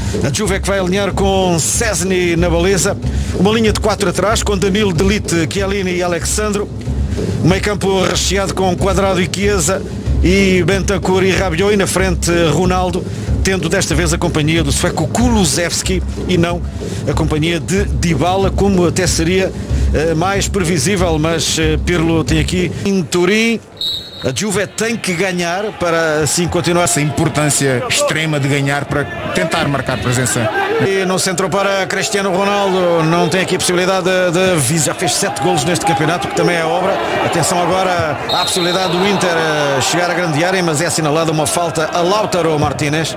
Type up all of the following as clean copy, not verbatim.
A Juve que vai alinhar com Szczęsny na baliza. Uma linha de 4 atrás com Danilo, De Ligt, Chiellini e Alexandro. Meio campo recheado com Cuadrado e Chiesa e Bentancur e Rabiot. E na frente Ronaldo, tendo desta vez a companhia do sueco Kulusevski e não a companhia de Dybala, como até seria mais previsível. Mas Pirlo tem aqui em Turim. A Juve tem que ganhar para assim continuar. Essa importância extrema de ganhar para tentar marcar presença. E no centro para Cristiano Ronaldo, não tem aqui a possibilidade de visar. Já fez 7 golos neste campeonato, que também é obra. Atenção agora à possibilidade do Inter chegar à grande área, mas é assinalada uma falta a Lautaro Martínez.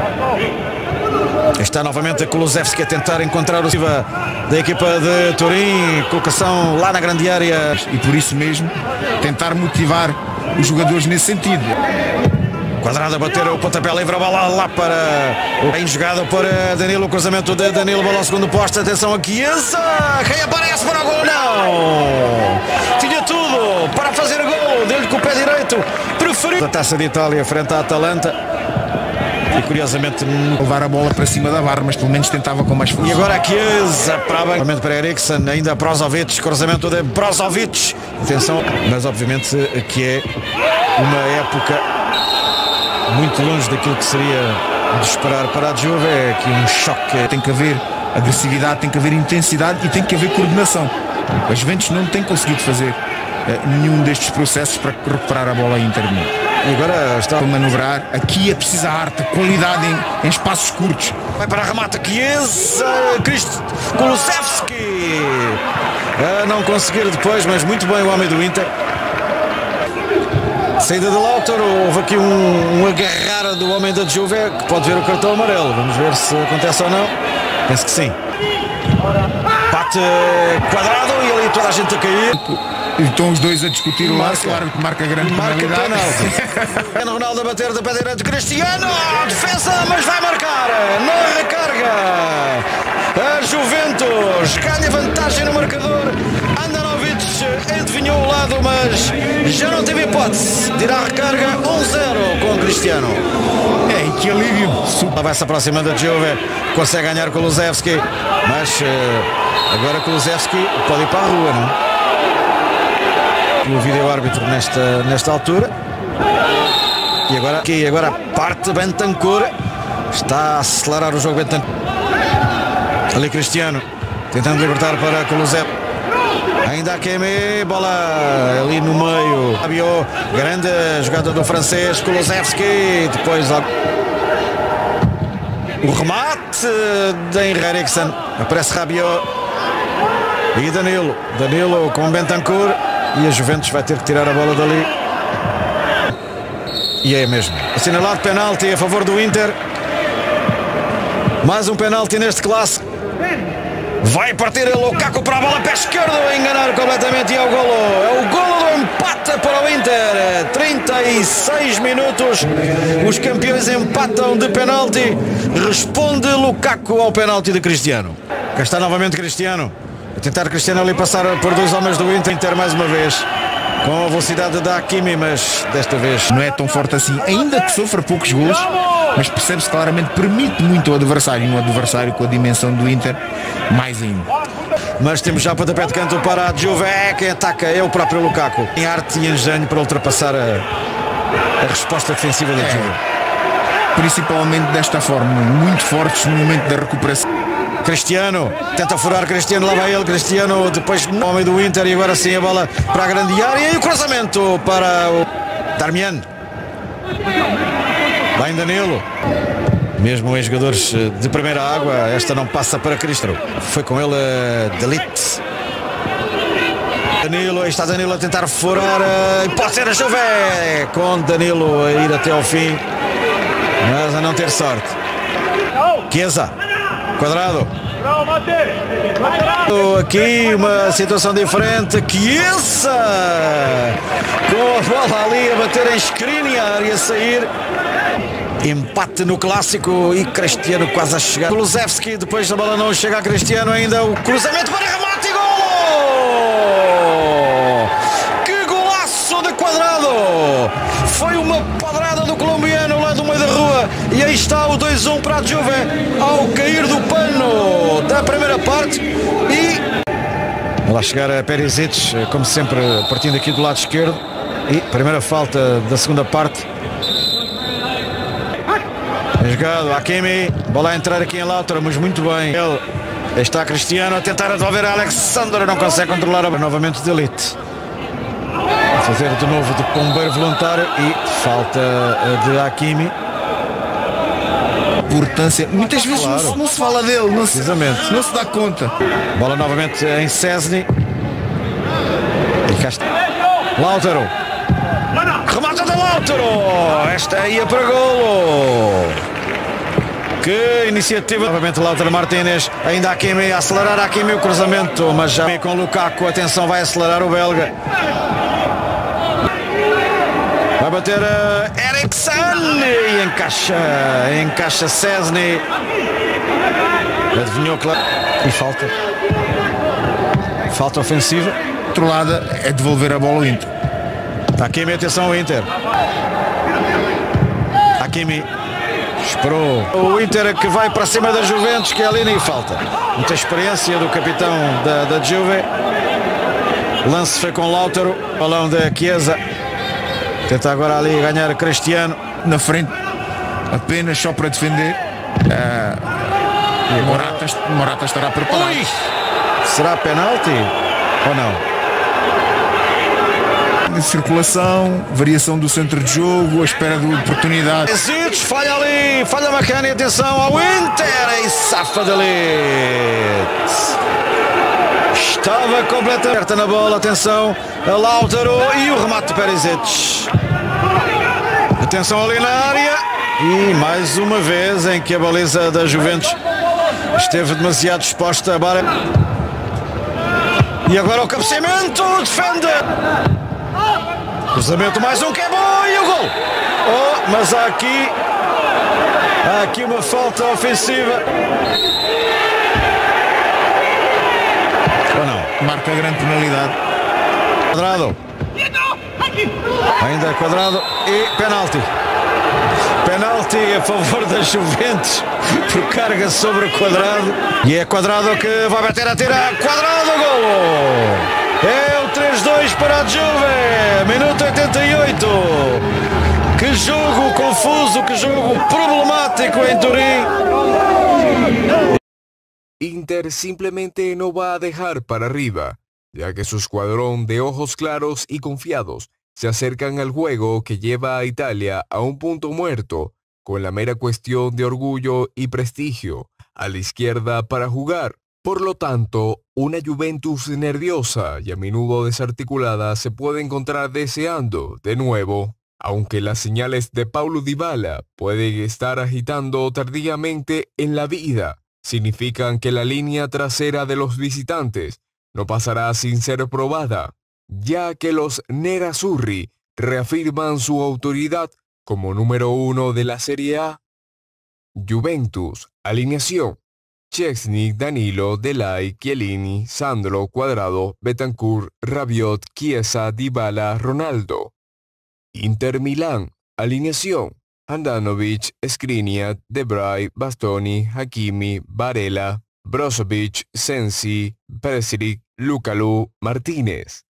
Está novamente a Kulusevski a tentar encontrar o da equipa de Turim. Colocação lá na grande área. E por isso mesmo tentar motivar os jogadores nesse sentido. Quadrado a bater o pontapé livre, a bola lá para bem jogado por Danilo, o cruzamento de Danilo, bola ao segundo posto, atenção a Chiesa, quem aparece para o gol, não! Tinha tudo para fazer gol, deu-lhe com o pé direito, preferido. A Taça de Itália frente à Atalanta. E curiosamente levar a bola para cima da barra, mas pelo menos tentava com mais força. E agora a Chiesa para novamente para Eriksen, ainda Brozovic, cruzamento de Brozovic. Atenção, mas obviamente que é uma época muito longe daquilo que seria de esperar para a Juve. É aqui um choque. Tem que haver agressividade, tem que haver intensidade e tem que haver coordenação. A Juventus não tem conseguido fazer nenhum destes processos para recuperar a bola interna. E agora está a manobrar. Aqui é preciso a arte, a qualidade em espaços curtos. Vai para a remata Chiesa, Kulusevski. Não conseguir depois, mas muito bem o homem do Inter. Saída de Lautaro, houve aqui um agarrar do homem da Juve, que pode ver o cartão amarelo. Vamos ver se acontece ou não. Penso que sim. Bate Quadrado e ali toda a gente a cair. E estão os dois a discutir o lance, claro que marca grande penalidade. Cristiano Ronaldo a bater de pé direito, Cristiano, defesa, mas vai marcar, na recarga. A Juventus ganha vantagem no marcador. Andanovic adivinhou o lado, mas já não teve hipótese de ir à recarga. 1-0 com Cristiano. É, que alívio. Vai se aproximando da Juve, consegue ganhar Kulusevski, mas agora Kulusevski pode ir para a rua, não? Pelo vídeo-árbitro nesta altura. E agora parte Bentancur. Está a acelerar o jogo Bentancur. Ali Cristiano tentando libertar para Kulusevski. Ainda a Keme, bola ali no meio. Rabiot, grande jogada do francês Kulusevski. Depois o remate de Eriksen. Aparece Rabiot e Danilo com Bentancur. E a Juventus vai ter que tirar a bola dali. E é mesmo. Assinalado penalti a favor do Inter. Mais um penalti neste clássico. Vai partir o Lukaku para a bola, pé esquerdo, a enganar completamente. E é o golo. É o golo do empate para o Inter. 36 minutos. Os campeões empatam de penalti. Responde Lukaku ao penalti de Cristiano. Cá está novamente Cristiano. A tentar Cristiano ali passar por dois homens do Inter mais uma vez. Com a velocidade da Hakimi, mas desta vez não é tão forte assim. Ainda que sofra poucos gols, mas percebe-se claramente, permite muito ao adversário. Um adversário com a dimensão do Inter, mais ainda. Mas temos já pontapé de canto para a Juve. Quem ataca é o próprio Lukaku. Em arte e engenho para ultrapassar a resposta defensiva da Juve. Principalmente desta forma, muito fortes no momento da recuperação. Cristiano, tenta furar Cristiano, lá vai ele, Cristiano, depois o homem do Inter e agora sim a bola para a grande área e o cruzamento para o Darmian. Vai em Danilo. Mesmo em jogadores de primeira água, esta não passa para Cristo. Foi com ele De Ligt. Danilo, aí está Danilo a tentar furar, pode ser a Juve, com Danilo a ir até ao fim, mas a não ter sorte. Chiesa. Quadrado. Aqui uma situação diferente. Chiesa com a bola ali a bater em Skriniar e a sair. Empate no clássico e Cristiano quase a chegar. Kulusevski, depois a bola não chega a Cristiano ainda. O cruzamento para remate e golo! Que golaço de Quadrado! Foi uma padrada do colombiano lá do meio da rua e Aí está o 2-1 para a Juve ao cair do pano da primeira parte. E lá chegar a Perisic, como sempre, partindo aqui do lado esquerdo. E primeira falta da segunda parte. Jogado, Hakimi, bola a entrar aqui em Lautaro, mas muito bem. Ele está Cristiano a tentar devolver a Alexandre, não consegue controlar novamente de Elite. A fazer de novo de pombeiro voluntário e falta de Hakimi. Importância, muitas vezes claro. não se fala dele, não se dá conta. Bola novamente em Szczęsny. E cá está Lautaro. Remata de Lautaro. Esta ia para golo. Que iniciativa. Novamente Lautaro Martínez. Ainda Hakimi a acelerar. Hakimi o cruzamento. Mas já com Lukaku. Atenção, vai acelerar o belga. Vai bater Eriksen. E encaixa Szczęsny. Adivinhou, claro. E falta ofensiva. Controlada é devolver a bola ao Inter. Hakimi, atenção ao Inter. Hakimi esperou o Inter, que vai para cima da Juventus, que é ali nem falta. Muita experiência do capitão da Juve. Lance foi com Lautaro. Balão da Chiesa. Tenta agora ali ganhar Cristiano. Na frente, apenas só para defender. Morata estará preparado. Ui! Será penalti ou não? Circulação, variação do centro de jogo, a espera de oportunidade. Falha ali, falha bacana e atenção ao Inter e safa de Elite. Estava completamente aberta na bola, atenção a Lautaro e o remate de Perisic. Atenção ali na área e mais uma vez em que a baliza da Juventus esteve demasiado exposta a bola. E agora o cabeceamento, defende. Cruzamento, mais um que é bom e o gol. Oh, mas há aqui uma falta ofensiva. Ou não? Marca grande penalidade. Quadrado. Ainda Quadrado e penalti. Penalti a favor da Juventus por carga sobre o Quadrado. E é Quadrado que vai bater a tira. Quadrado, golo. É o 3-2 para a Juve. Minuto 88. Que jogo confuso, que jogo problemático em Turín. Inter simplemente no va a dejar para arriba, ya que su escuadrón de ojos claros y confiados se acercan al juego que lleva a Italia a un punto muerto, con la mera cuestión de orgullo y prestigio a la izquierda para jugar. Por lo tanto, una Juventus nerviosa y a menudo desarticulada se puede encontrar deseando, de nuevo, aunque las señales de Paulo Dybala pueden estar agitando tardíamente en la vida, significan que la línea trasera de los visitantes no pasará sin ser probada, ya que los nerazzurri reafirman su autoridad como número 1 de la Serie A. Juventus, alineación: Szczęsny, Danilo, Delay, Chiellini, Sandro, Cuadrado, Bentancur, Rabiot, Chiesa, Dybala, Ronaldo. Inter Milán, alineación: Handanovic, Skriniar, De Vrij, Bastoni, Hakimi, Barella, Brozovic, Sensi, Perisic, Lukaku, Martínez.